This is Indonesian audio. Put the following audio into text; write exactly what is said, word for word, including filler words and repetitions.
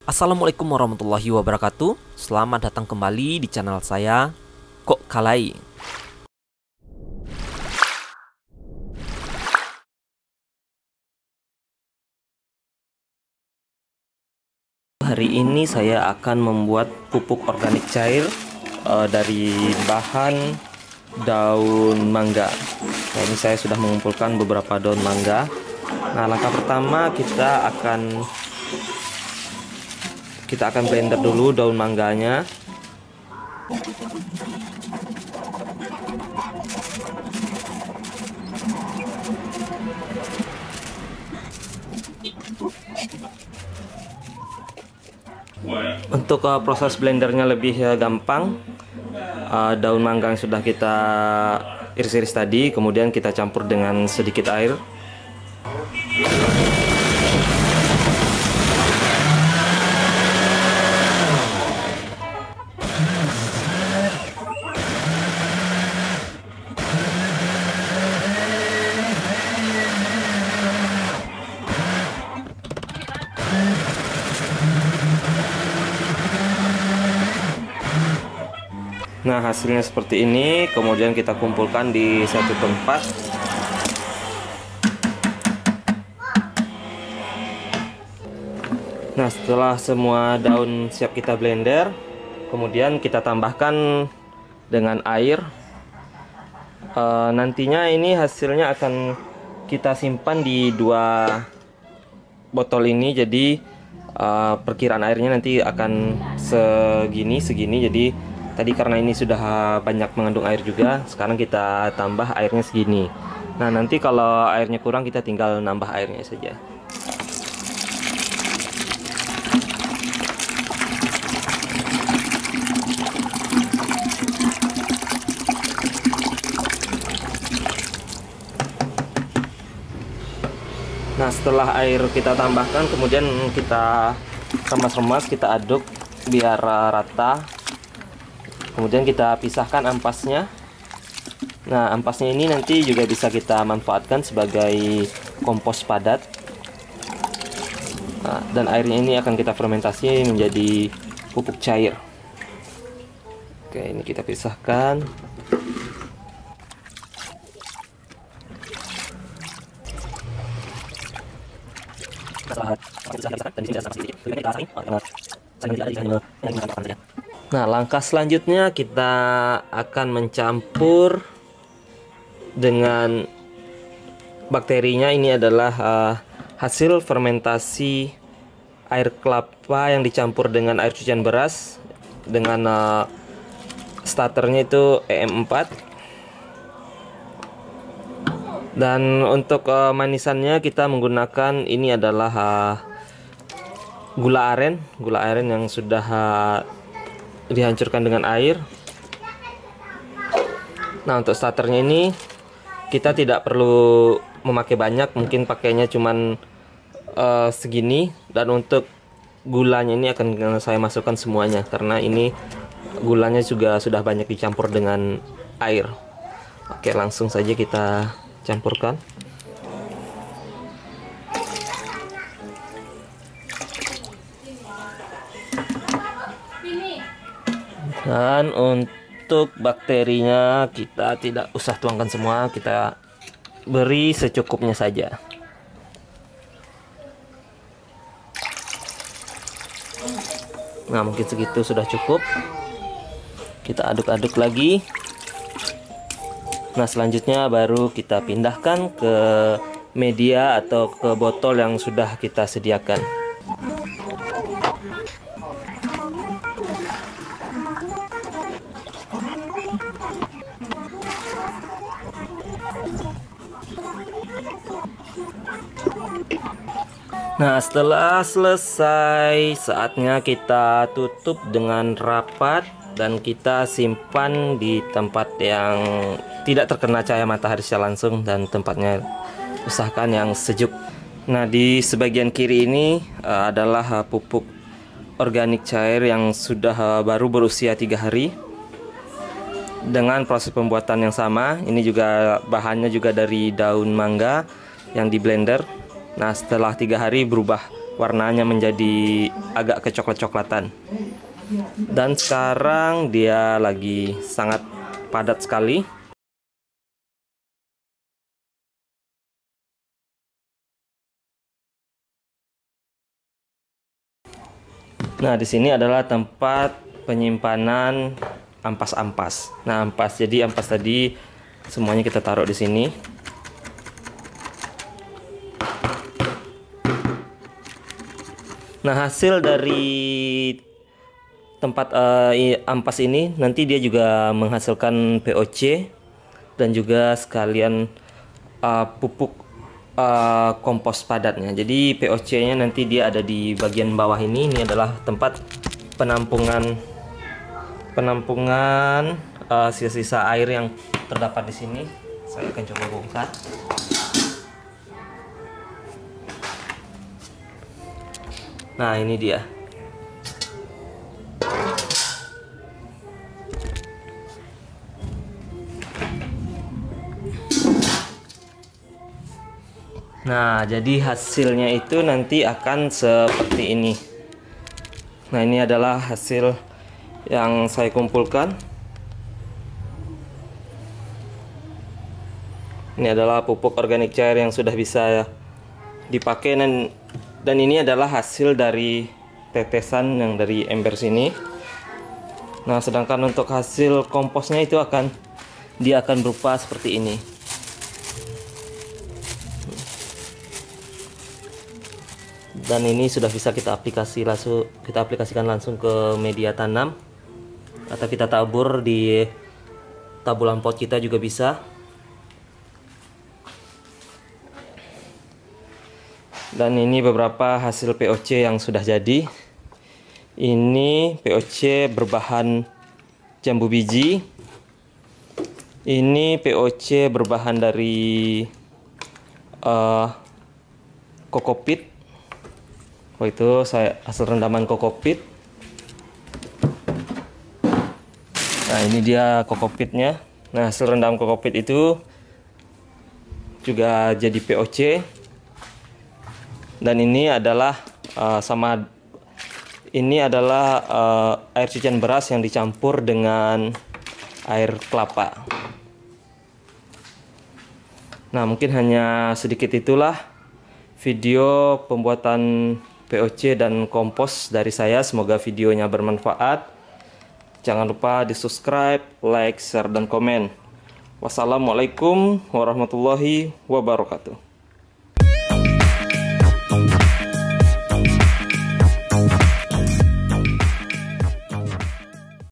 Assalamualaikum warahmatullahi wabarakatuh. Selamat datang kembali di channel saya, Kok Kalai. Hari ini saya akan membuat pupuk organik cair uh, dari bahan daun mangga. Nah, ini saya sudah mengumpulkan beberapa daun mangga. Nah, langkah pertama kita akan kita akan blender dulu daun mangganya. Untuk uh, proses blendernya lebih uh, gampang, uh, daun mangga yang sudah kita iris-iris tadi kemudian kita campur dengan sedikit air. Nah, hasilnya seperti ini, kemudian kita kumpulkan di satu tempat. Nah, setelah semua daun siap kita blender, kemudian kita tambahkan dengan air. E, nantinya ini hasilnya akan kita simpan di dua botol ini, jadi e, perkiraan airnya nanti akan segini segini. Jadi tadi karena ini sudah banyak mengandung air juga, sekarang kita tambah airnya segini. Nah, nanti kalau airnya kurang kita tinggal nambah airnya saja. Nah, setelah air kita tambahkan, kemudian kita remas-remas, kita aduk biar rata. Kemudian kita pisahkan ampasnya. Nah, ampasnya ini nanti juga bisa kita manfaatkan sebagai kompos padat. Nah, dan airnya ini akan kita fermentasi menjadi pupuk cair. Oke, ini kita pisahkan. Nah, langkah selanjutnya kita akan mencampur dengan bakterinya. Ini adalah uh, hasil fermentasi air kelapa yang dicampur dengan air cucian beras dengan uh, starternya itu E M empat. Dan untuk uh, manisannya kita menggunakan ini adalah uh, gula aren, gula aren yang sudah uh, dihancurkan dengan air. Nah, untuk starternya ini kita tidak perlu memakai banyak, mungkin pakainya cuman uh, segini. Dan untuk gulanya ini akan saya masukkan semuanya karena ini gulanya juga sudah banyak dicampur dengan air. Oke, langsung saja kita campurkan. Dan untuk bakterinya kita tidak usah tuangkan semua, kita beri secukupnya saja. Nah, mungkin segitu sudah cukup. Kita aduk-aduk lagi. Nah, selanjutnya baru kita pindahkan ke media atau ke botol yang sudah kita sediakan. Nah, setelah selesai, saatnya kita tutup dengan rapat dan kita simpan di tempat yang tidak terkena cahaya matahari secara langsung dan tempatnya usahakan yang sejuk. Nah, di sebagian kiri ini uh, adalah uh, pupuk organik cair yang sudah uh, baru berusia tiga hari dengan proses pembuatan yang sama. Ini juga bahannya juga dari daun mangga yang di blender. Nah, setelah tiga hari berubah warnanya menjadi agak kecoklat-coklatan. Dan sekarang dia lagi sangat padat sekali. Nah, di sini adalah tempat penyimpanan ampas-ampas. Nah, ampas, jadi ampas tadi semuanya kita taruh di sini. Nah, hasil dari tempat uh, ampas ini nanti dia juga menghasilkan P O C dan juga sekalian uh, pupuk Uh, kompos padatnya. Jadi P O C-nya nanti dia ada di bagian bawah ini. Ini adalah tempat penampungan penampungan uh, sisa-sisa air yang terdapat di sini. Saya akan coba bongkar. Nah, ini dia. Nah, jadi hasilnya itu nanti akan seperti ini. Nah, ini adalah hasil yang saya kumpulkan. Ini adalah pupuk organik cair yang sudah bisa dipakai, dan, dan ini adalah hasil dari tetesan yang dari ember sini. Nah, sedangkan untuk hasil komposnya itu akan dia akan berupa seperti ini. Dan ini sudah bisa kita aplikasi langsung kita aplikasikan langsung ke media tanam, atau kita tabur di tabulan pot kita juga bisa. Dan ini beberapa hasil P O C yang sudah jadi. Ini P O C berbahan jambu biji. Ini P O C berbahan dari uh, kokopit. Oh, itu saya hasil rendaman kokopit. Nah, ini dia kokopitnya. Nah, hasil rendam kokopit itu juga jadi P O C. Dan ini adalah uh, sama ini adalah uh, air cucian beras yang dicampur dengan air kelapa. Nah, mungkin hanya sedikit itulah video pembuatan P O C dan kompos dari saya. Semoga videonya bermanfaat. Jangan lupa di subscribe, like, share, dan komen. Wassalamualaikum warahmatullahi wabarakatuh.